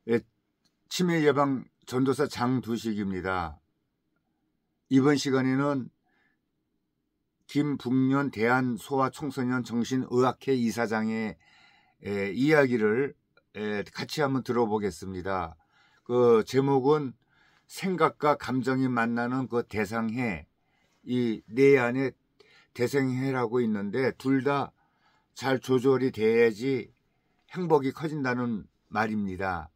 예, 치매 예방 전도사 장두식입니다. 이번 시간에는 김북년 대한소아청소년 정신의학회 이사장의 이야기를 같이 한번 들어보겠습니다. 그 제목은 생각과 감정이 만나는 그 대상해, 이 내 안에 대상해라고 있는데 둘 다 잘 조절이 돼야지 행복이 커진다는 말입니다.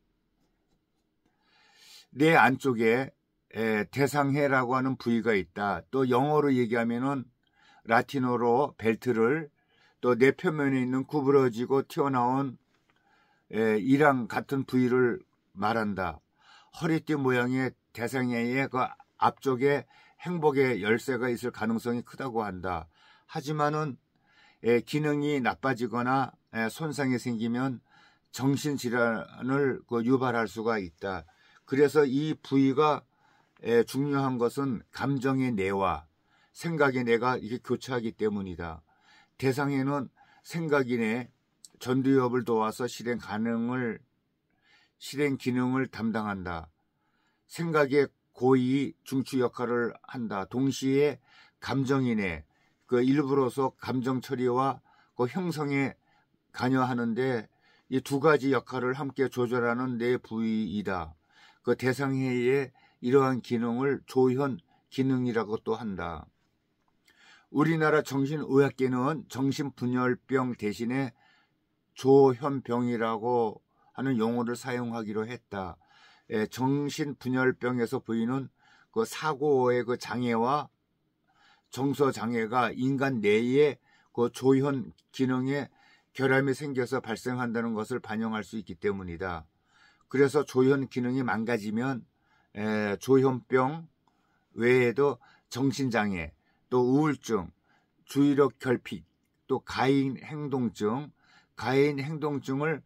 내 안쪽에 대상해라고 하는 부위가 있다. 또 영어로 얘기하면은 라틴어로 벨트를, 또 내 표면에 있는 구부러지고 튀어나온 이랑 같은 부위를 말한다. 허리띠 모양의 대상해의 그 앞쪽에 행복의 열쇠가 있을 가능성이 크다고 한다. 하지만은 기능이 나빠지거나 손상이 생기면 정신질환을 유발할 수가 있다. 그래서 이 부위가 중요한 것은 감정의 내와 생각의 내가 이게 교차하기 때문이다. 대상에는 생각이 내 전두엽을 도와서 실행 기능을 담당한다. 생각의 고의 중추 역할을 한다. 동시에 감정이 내 그 일부로서 감정 처리와 그 형성에 관여하는데 이 두 가지 역할을 함께 조절하는 내 부위이다. 그 대상해의 이러한 기능을 조현 기능이라고 또 한다. 우리나라 정신의학계는 정신분열병 대신에 조현병이라고 하는 용어를 사용하기로 했다. 정신분열병에서 보이는 그 사고의 그 장애와 정서 장애가 인간 내의 그 조현 기능에 결함이 생겨서 발생한다는 것을 반영할 수 있기 때문이다. 그래서 조현 기능이 망가지면 조현병 외에도 정신장애, 또 우울증, 주의력 결핍, 또 가해인 행동증을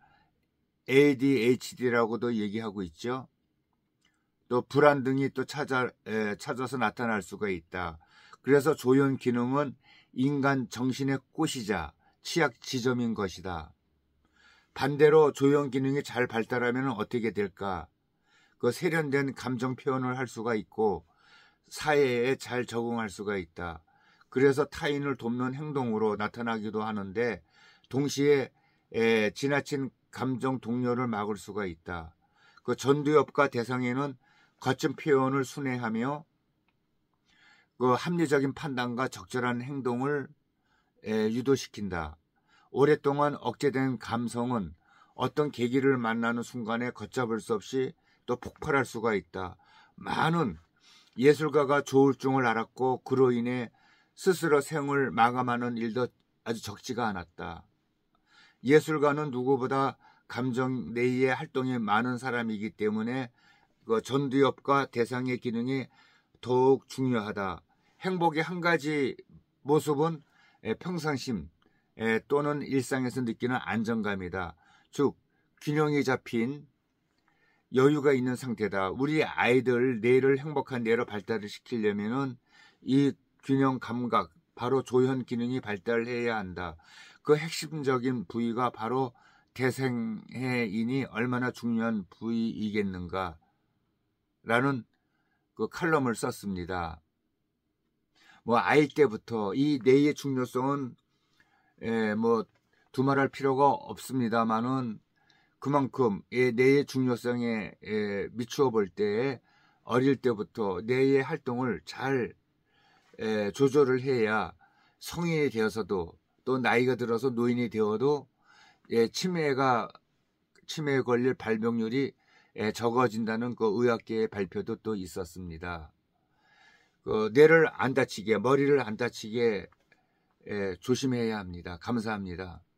ADHD라고도 얘기하고 있죠. 또 불안 등이 또 찾아서 나타날 수가 있다. 그래서 조현 기능은 인간 정신의 꽃이자 취약 지점인 것이다. 반대로 조현 기능이 잘 발달하면 어떻게 될까? 그 세련된 감정 표현을 할 수가 있고 사회에 잘 적응할 수가 있다. 그래서 타인을 돕는 행동으로 나타나기도 하는데 동시에 지나친 감정 동요를 막을 수가 있다. 그 전두엽과 대상에는 거친 표현을 순회하며 그 합리적인 판단과 적절한 행동을 유도시킨다. 오랫동안 억제된 감성은 어떤 계기를 만나는 순간에 걷잡을 수 없이 또 폭발할 수가 있다. 많은 예술가가 조울증을 앓았고 그로 인해 스스로 생을 마감하는 일도 아주 적지가 않았다. 예술가는 누구보다 감정 내의 활동이 많은 사람이기 때문에 그 전두엽과 대상의 기능이 더욱 중요하다. 행복의 한 가지 모습은 평상심 또는 일상에서 느끼는 안정감이다. 즉 균형이 잡힌 여유가 있는 상태다. 우리 아이들 뇌를 행복한 뇌로 발달을 시키려면은 이 균형 감각, 바로 조현 기능이 발달해야 한다. 그 핵심적인 부위가 바로 대상해이니 얼마나 중요한 부위이겠는가 라는 그 칼럼을 썼습니다. 뭐 아이 때부터 이 뇌의 중요성은 뭐 두말할 필요가 없습니다만은 그만큼 뇌의 중요성에 미추어 볼 때 어릴 때부터 뇌의 활동을 잘 조절을 해야 성인이 되어서도 또 나이가 들어서 노인이 되어도 치매에 걸릴 발병률이 적어진다는 그 의학계의 발표도 또 있었습니다. 그 뇌를 안 다치게, 머리를 안 다치게 조심해야 합니다. 감사합니다.